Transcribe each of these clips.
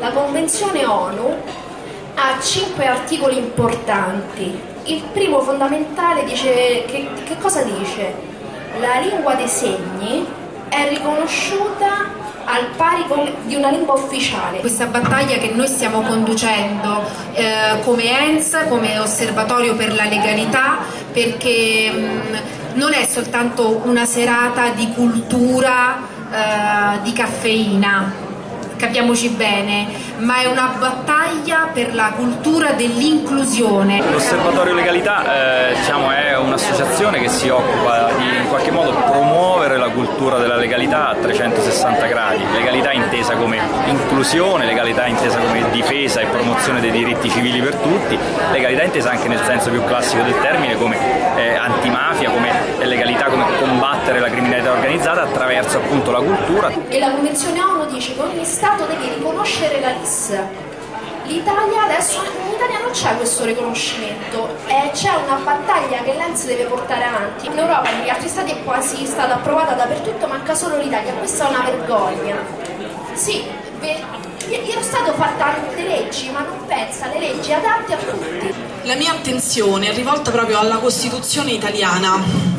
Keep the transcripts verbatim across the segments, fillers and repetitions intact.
La Convenzione ONU ha cinque articoli importanti. Il primo fondamentale dice che, che cosa dice? La lingua dei segni è riconosciuta al pari di una lingua ufficiale. Questa battaglia che noi stiamo conducendo eh, come E N S, come osservatorio per la legalità, perché mh, non è soltanto una serata di cultura eh, di caffeina, capiamoci bene, ma è una battaglia per la cultura dell'inclusione. L'Osservatorio Legalità eh, diciamo, è un'associazione che si occupa di in qualche modo promuovere la cultura della legalità a trecentosessanta gradi, legalità intesa come inclusione, legalità intesa come difesa e promozione dei diritti civili per tutti, legalità intesa anche nel senso più classico del termine come eh, antimafia, come legalità come combattere la criminalità organizzata attraverso appunto la cultura. E la Convenzione ONU dice che ogni Stato deve riconoscere la L I S. L'Italia adesso, in Italia non c'è questo riconoscimento, eh, c'è una battaglia che l'E N S deve portare avanti. In Europa, negli altri stati è quasi stata approvata dappertutto, manca solo l'Italia, questa è una vergogna. Sì, lo Stato fa tante leggi, ma non pensa alle leggi adatte a tutti. La mia attenzione è rivolta proprio alla Costituzione italiana.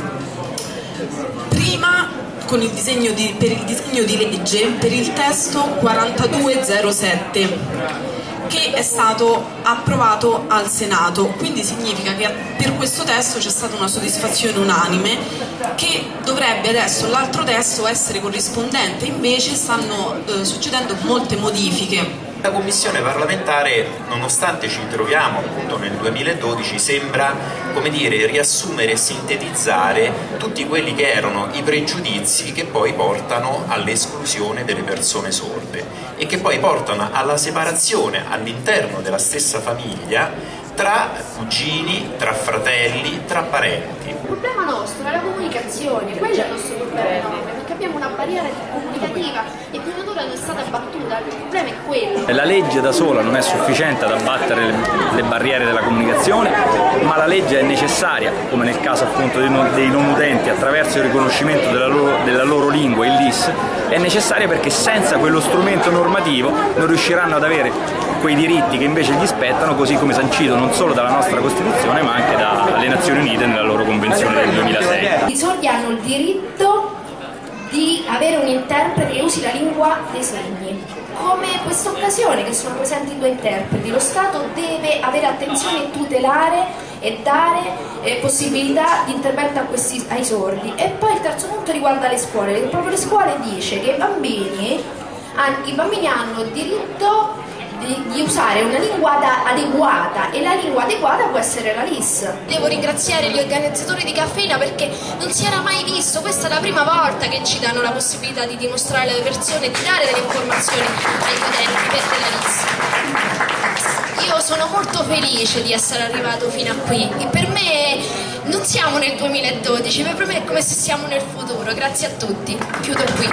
Prima con il disegno di, per il disegno di legge per il testo quarantadue zero sette che è stato approvato al Senato, quindi significa che per questo testo c'è stata una soddisfazione unanime, che dovrebbe adesso l'altro testo essere corrispondente, invece stanno eh, succedendo molte modifiche. La Commissione parlamentare, nonostante ci troviamo appunto nel duemiladodici, sembra, come dire, riassumere e sintetizzare tutti quelli che erano i pregiudizi che poi portano all'esclusione delle persone sorde e che poi portano alla separazione all'interno della stessa famiglia tra cugini, tra fratelli, tra parenti. Il problema nostro è la comunicazione, quello è il nostro problema enorme, perché abbiamo una barriera comunicativa e prima d'ora non è stata abbattuta, il problema è quello. La legge da sola non è sufficiente ad abbattere le, le barriere della comunicazione, ma la legge è necessaria, come nel caso appunto dei non, dei non udenti, attraverso il riconoscimento della loro, della loro lingua, il L I S, è necessaria perché senza quello strumento normativo non riusciranno ad avere quei diritti che invece gli spettano, così come sancito non solo dalla nostra Costituzione ma anche dalle Nazioni Unite nella loro Convenzione del duemilasei. I sordi hanno il diritto di avere un interprete che usi la lingua dei segni. Come questa occasione che sono presenti due interpreti, lo Stato deve avere attenzione e tutelare e dare eh, possibilità di intervento a questi, ai sordi. E poi il terzo punto riguarda le scuole, perché proprio le scuole dice che i bambini, i bambini hanno diritto Di, di usare una lingua adeguata, e la lingua adeguata può essere la L I S. Devo ringraziare gli organizzatori di Caffeina perché non si era mai visto, questa è la prima volta che ci danno la possibilità di dimostrare alle persone, di dare delle informazioni agli utenti per della L I S. Io sono molto felice di essere arrivato fino a qui e per me non siamo nel duemiladodici, ma per me è come se siamo nel futuro. Grazie a tutti, chiudo qui.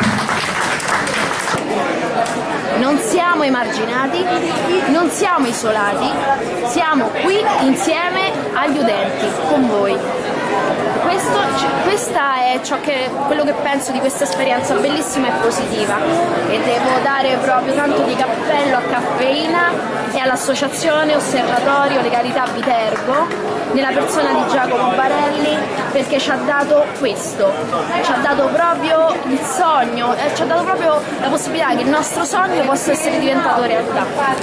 Non siamo emarginati, non siamo isolati, siamo qui insieme agli udenti, con voi. Questo, questa è ciò che, quello che penso di questa esperienza bellissima e positiva, e devo dare proprio tanto di cappello a Caffeina e all'associazione Osservatorio Legalità Viterbo nella persona di Giacomo Barelli, perché ci ha dato questo, ci ha dato proprio il sogno, ci ha dato proprio la possibilità che il nostro sogno possa essere diventato realtà.